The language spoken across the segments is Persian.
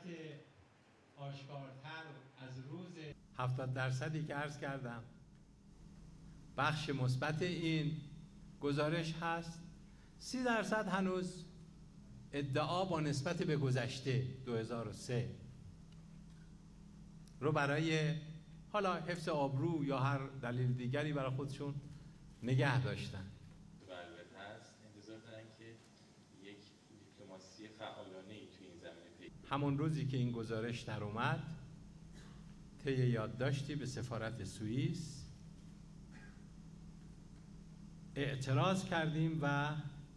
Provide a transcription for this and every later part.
آشکارتر از روز 70% که عرض کردم بخش مثبت این گزارش هست. 30% هنوز ادعا با نسبت به گذشته 2003 رو برای حالا حفظ آبرو یا هر دلیل دیگری برای خودشون نگه داشتن. البته هست انتظار دارن که یک دیپلماسی فعالانه‌ای توی این زمینه همون روزی که این گزارش در اومد طی یادداشتی به سفارت سوئیس اعتراض کردیم و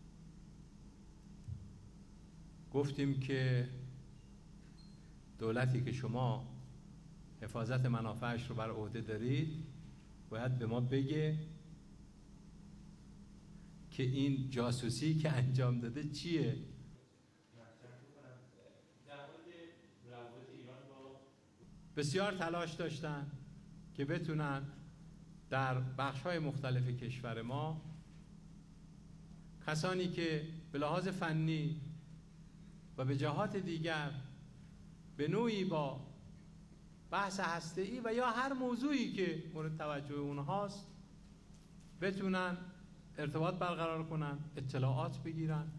گفتیم که دولتی که شما حفاظت منافعش رو بر عهده دارید باید به ما بگه که این جاسوسی که انجام داده چیه. بسیار تلاش داشتن که بتونن در بخش‌های مختلف کشور ما کسانی که به لحاظ فنی و به جهات دیگر به نوعی با بحث هسته‌ای و یا هر موضوعی که مورد توجه اونهاست بتونن ارتباط برقرار کنن، اطلاعات بگیرن